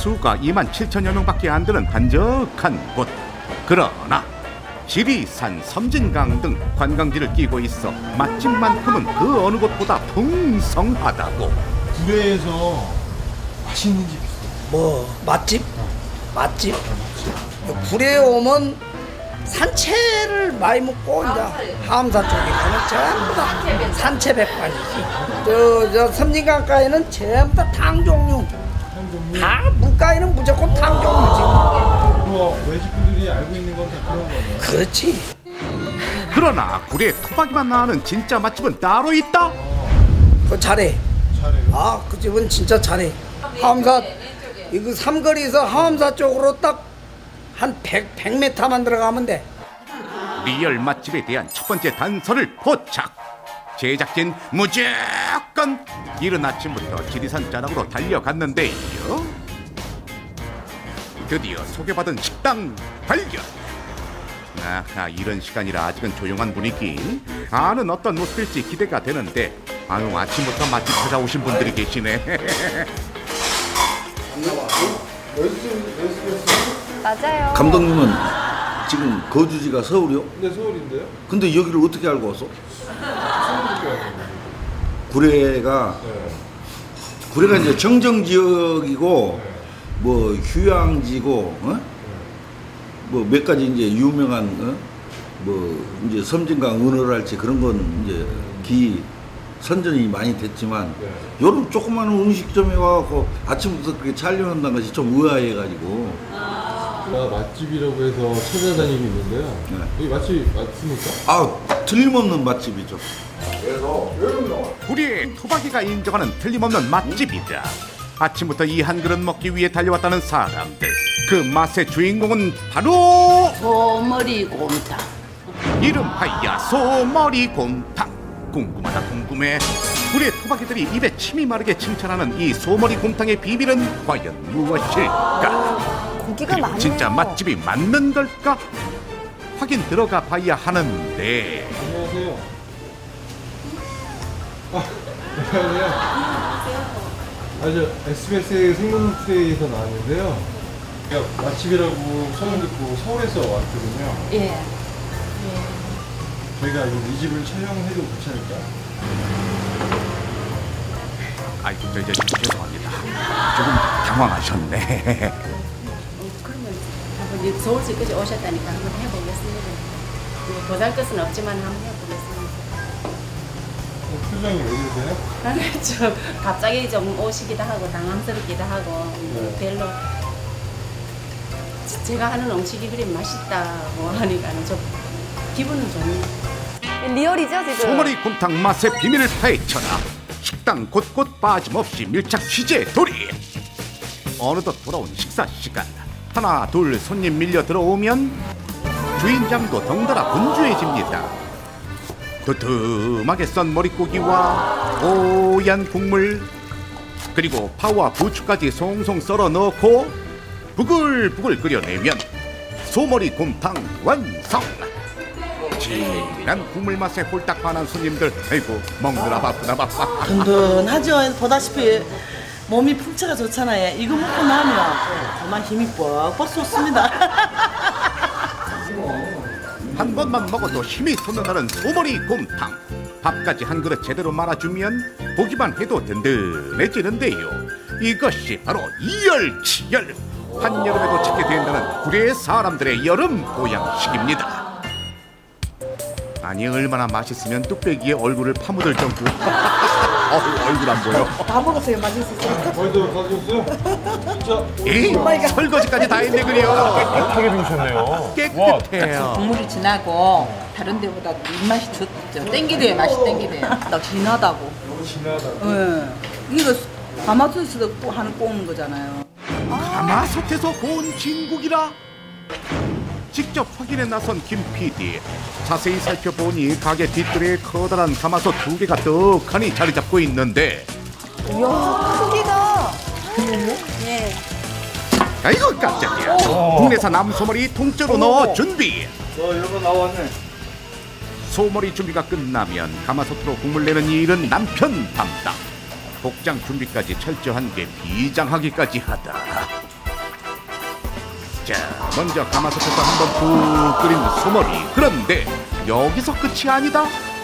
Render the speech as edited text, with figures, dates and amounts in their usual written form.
수가 27,000여 명밖에 안 되는 한적한 곳. 그러나 지리산, 섬진강 등 관광지를 끼고 있어 맛집만큼은 그 어느 곳보다 풍성하다고. 구례에서 맛있는 집 있어요. 뭐 맛집? 맛집? 구례에 오면 산채를 많이 먹고 이제 함사 쪽에 가면 전부 다 산채 백반이지. 저 섬진강가에는 전부 다 탕 종류. 다 물가에는 무조건 탕 종류지. 뭐 외식분들이 알고 있는 건 다 그런 거네요. 그렇지. 그러나 구례 토박이만 나는 진짜 맛집은 따로 있다. 그 잘해. 잘해요. 아, 그 집은 진짜 잘해. 함사 이거 삼거리에서 함사 쪽으로 딱 한 100m만 들어가면 돼. 리얼 맛집에 대한 첫 번째 단서를 포착. 제작진 무조건 이른 아침부터 지리산 자락으로 달려갔는데요. 드디어 소개받은 식당 발견. 아하, 이런 시간이라 아직은 조용한 분위기. 아는 어떤 모습일지 기대가 되는데, 아유, 아침부터 맛집 찾아오신 분들이 계시네. 맞아요. 감독님은 지금 거주지가 서울이요? 네, 서울인데요? 근데 여기를 어떻게 알고 왔어? 구례가 구례가 이제 정정 지역이고 뭐 휴양지고 뭐 몇 가지 이제 유명한 뭐 이제 섬진강 은어랄지 그런 건 이제 기 선전이 많이 됐지만 요런 조그마한 음식점에 와갖고 아침부터 그렇게 촬영한다는 것이 좀 의아해가지고. 맛집이라고 해서 찾아다니고 있는데요. 네. 여기 맛집 맞습니까? 아, 틀림없는 맛집이죠. 구리의 토박이가 인정하는 틀림없는 맛집이다. 아침부터 이 한 그릇 먹기 위해 달려왔다는 사람들. 그 맛의 주인공은 바로 소머리곰탕. 이름하여 소머리곰탕. 궁금하다 궁금해. 구리의 토박이들이 입에 침이 마르게 칭찬하는 이 소머리곰탕의 비밀은 과연 무엇일까? 고기가 많네요. 진짜 맛집이 맞는 걸까? 확인 들어가 봐야 하는데. 안녕하세요. 안녕하세요. 저 SBS 생동프레이에서 나왔는데요. 제가 맛집이라고 소문 듣고 서울에서 왔거든요. 예. 저희가 이 집을 촬영해도 괜찮을까요? 아이고, 죄송합니다. 조금 당황하셨네. 그러면 한번 서울시까지 오셨다니까 한번 해보겠습니다. 보잘 것은 없지만 한번 해보겠습니다. 표정이 왜 이러세요? 좀 갑자기 좀 오시기도 하고 당황스럽기도 하고 별로 제가 하는 음식이 그리 맛있다고 하니까는 좀 기분은 좋네요. 리얼이죠, 지금? 소머리곰탕 맛의 비밀을 파헤쳐라. 식당 곳곳 빠짐없이 밀착 취재 돌입. 어느덧 돌아온 식사 시간. 하나 둘 손님 밀려 들어오면 주인장도 덩달아 분주해집니다. 두툼하게 썬 머릿고기와 뽀얀 국물, 그리고 파와 부추까지 송송 썰어 넣고 부글부글 끓여내면 소머리곰탕 완성. 진한 국물 맛에 홀딱 반한 손님들. 아이고, 먹느라 바쁘다. 든든하죠. 보다시피 몸이 풍채가 좋잖아요. 이거 먹고 나면 정말 힘이 뻑뻑 솟습니다. 한 번만 먹어도 힘이 솟는다는 소머리곰탕. 밥까지 한 그릇 제대로 말아주면 보기만 해도 든든해지는데요. 이것이 바로 이열치열. 한여름에도 찾게 된다는 구례 사람들의 여름 보양식입니다. 아니, 얼마나 맛있으면 뚝배기에 얼굴을 파묻을 정도. 얼굴 안 보여. 다 먹었어요. 맛있었어요. 벌써 가져왔어요? 진짜? 에이, 설거지까지 다 했네 그려. 깨끗하게 드셨네요. 깨끗해요. 국물이 진하고 다른 데보다 입맛이 좋죠. 땡기대요. 맛이 땡기대요. 나 진하다고. 진하다고? 응. 이거 가마솥에서 하는 구운 거잖아요. 가마솥에서 구운 진국이라? 직접 확인해 나선 김 PD. 자세히 살펴보니 가게 뒷뜰에 커다란 가마솥 2개가 떡하니 자리 잡고 있는데, 이야, 크기가. 예. 아이고 깜짝이야. 국내산 암소머리 통째로 넣어 준비. 여러분 나왔네. 소머리 준비가 끝나면 가마솥으로 국물 내는 일은 남편 담당. 복장 준비까지 철저한 게 비장하기까지 하다. 자, 먼저 가마솥에서 한번 푹 끓인 소머리. 그런데 여기서 끝이 아니다.